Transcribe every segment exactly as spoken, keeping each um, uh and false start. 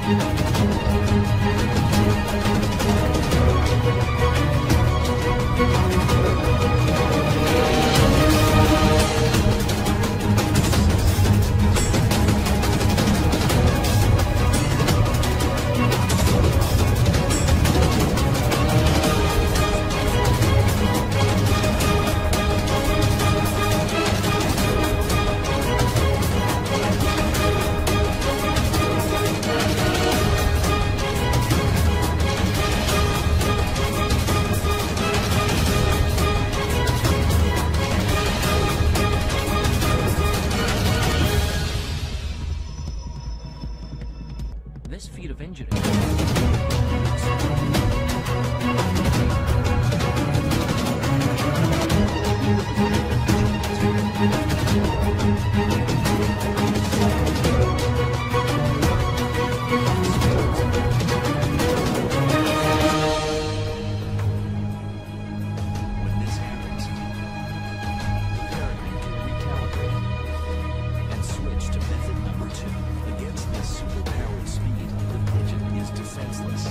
This feat of engineering. When this happens, the Peregrine can recalibrate and switch to method number two. Against this superpowered speed, the pigeon is defenseless.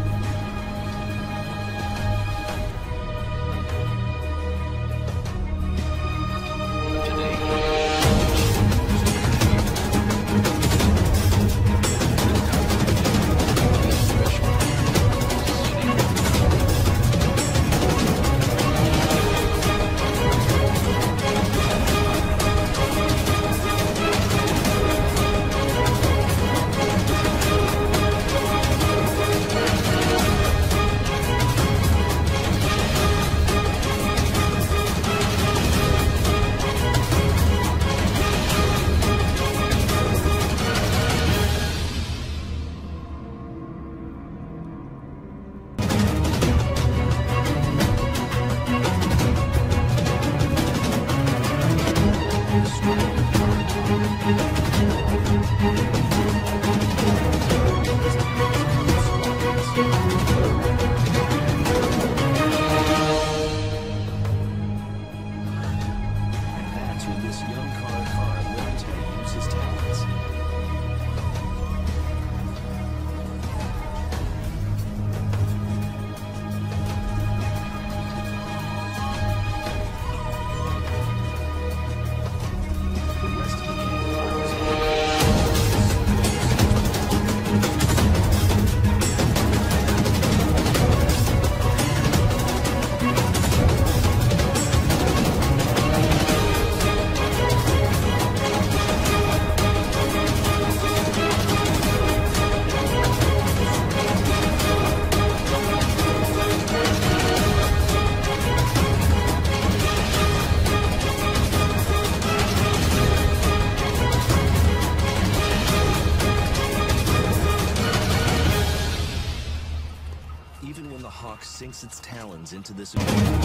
Even when the hawk sinks its talons into this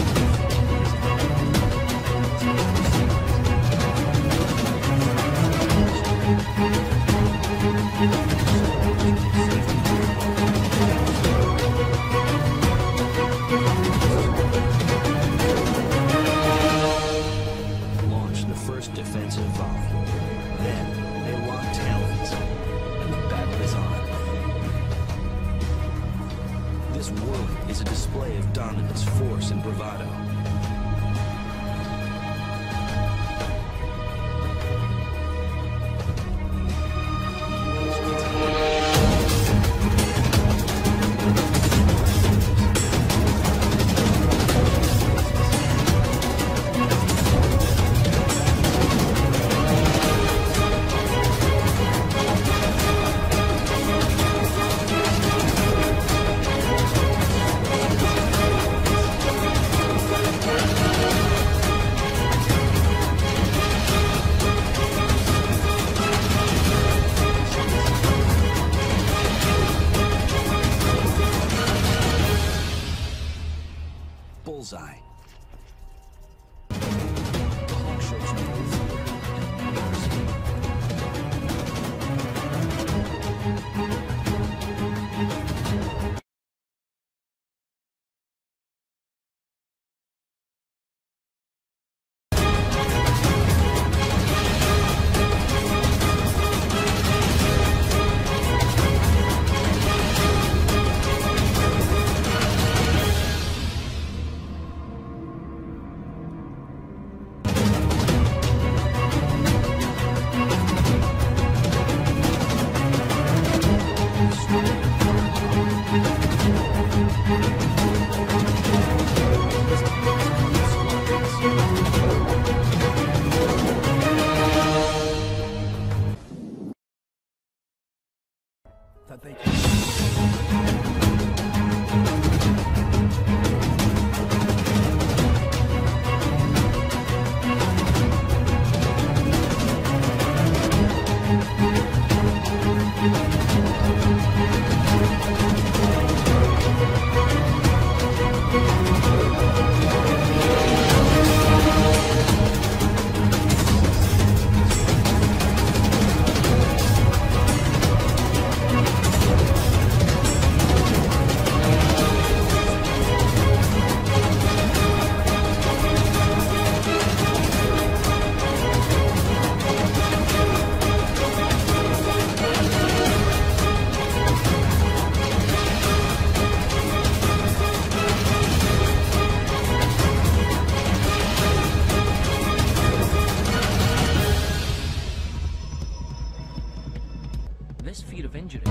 launch the first defensive volley. Then they lock talons, and the battle is on. This whirling is a display of dominance, force, and bravado. That they can. This feat of engineering.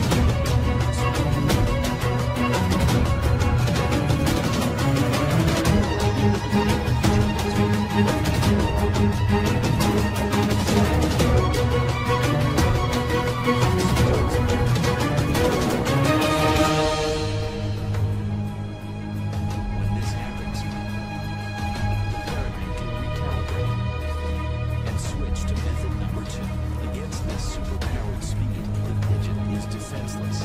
When this happens, the Peregrine can recalibrate and switch to method number two. Against this superpowered speed, the pigeon is defenseless.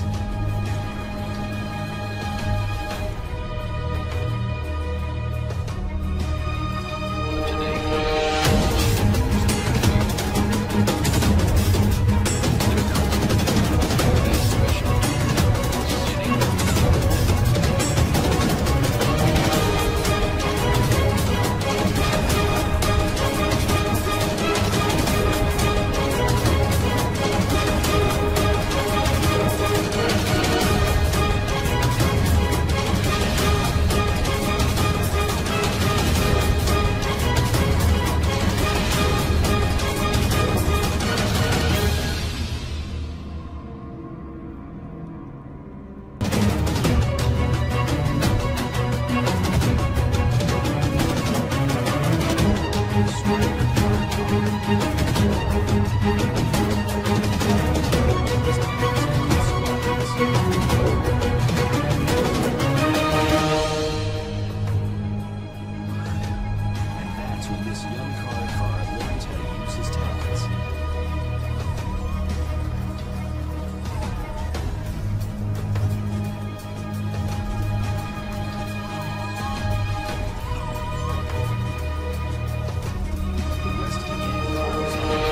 This young car car learns how to use his talents. The rest of the game follows on.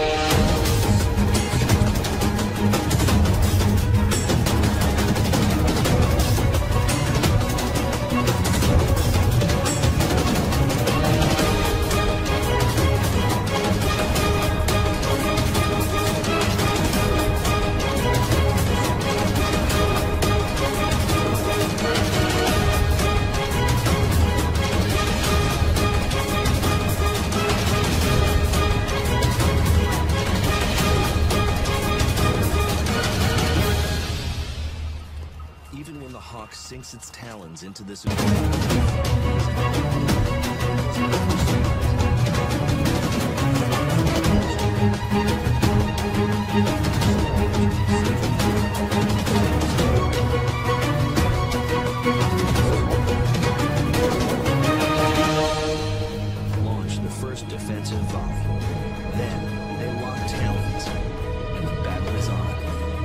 Even when the hawk sinks its talons into this launch the first defensive volley. Then they lock talons, and the battle is on.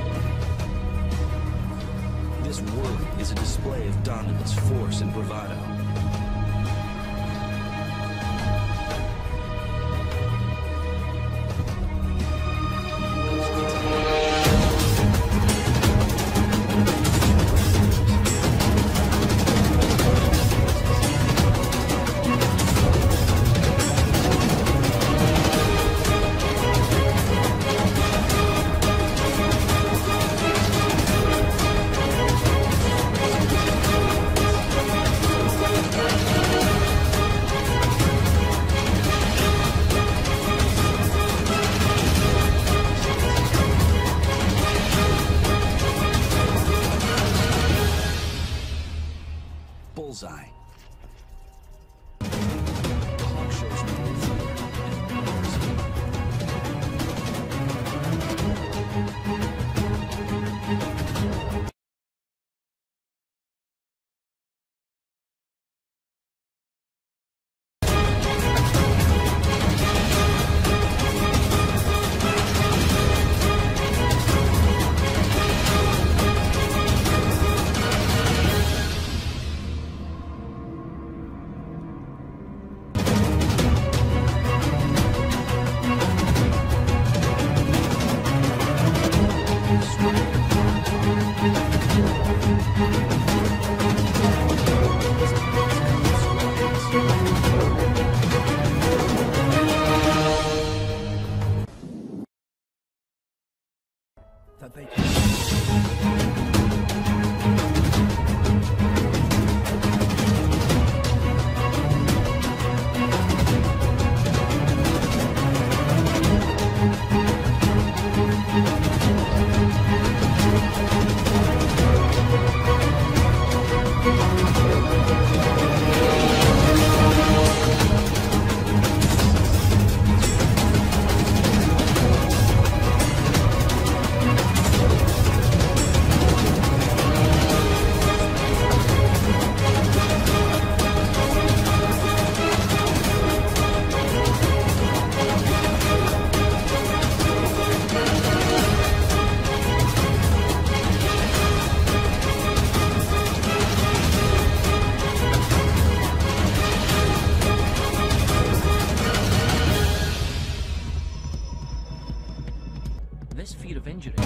This whirl is a display of dominance, force, and bravado. This feat of injury.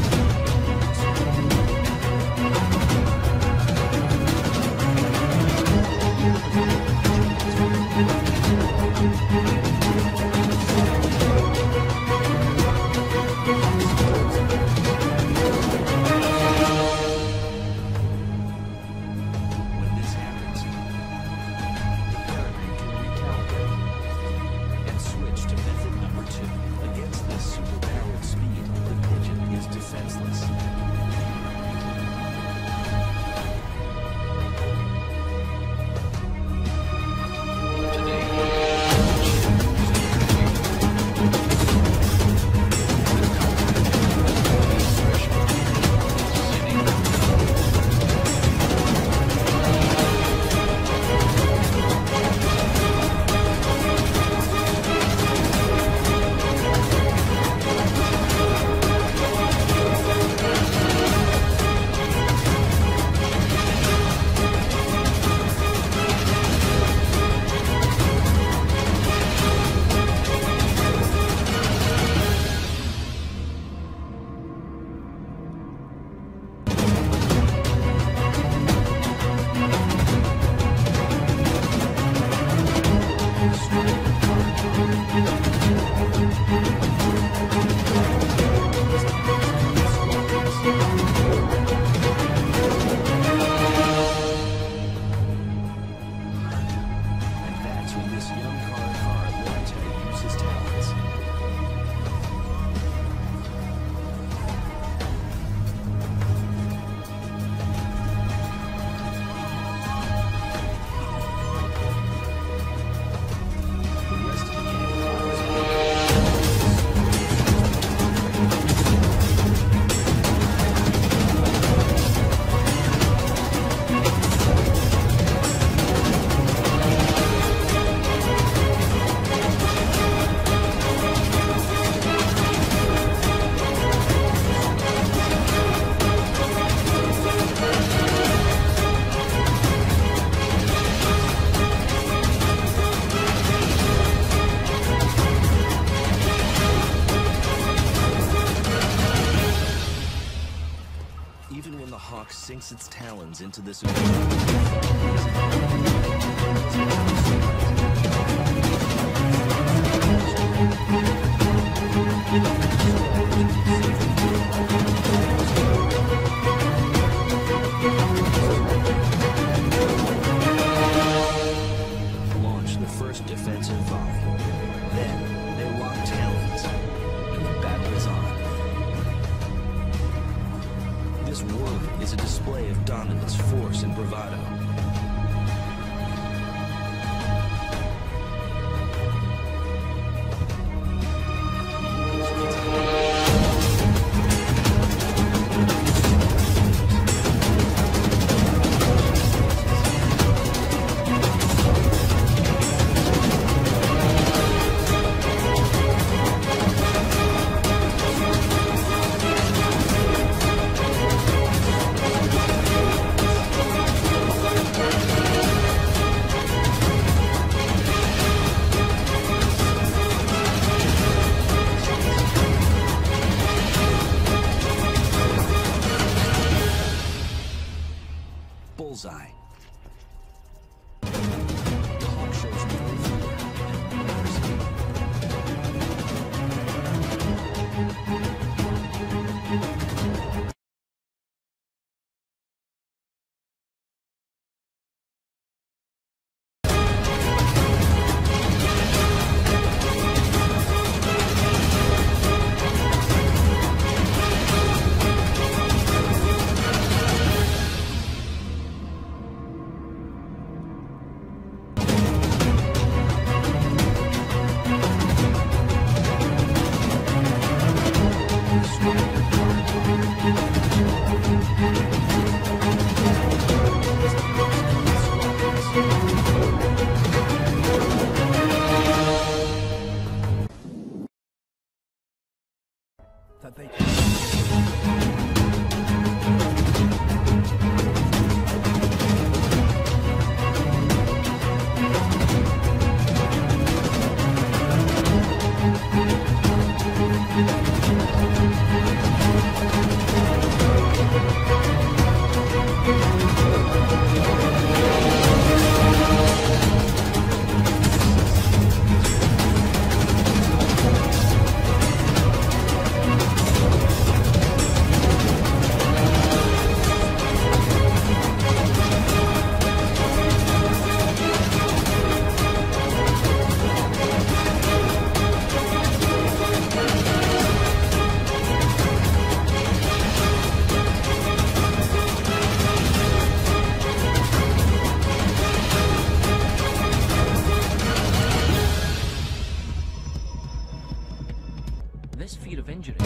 When this happens, the Peregrine can recalibrate and switch to method number two. Against this superpowered speed, the pigeon is defenseless. Even when the hawk sinks its talons into this launch the first defensive volley. Then they lock talons, and the battle is on. This whirl is a display of dominance, force, and bravado. that they This feat of engineering